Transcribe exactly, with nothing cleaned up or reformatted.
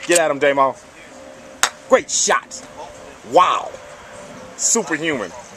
Get at him, J-Mo. Great shot. Wow. Superhuman.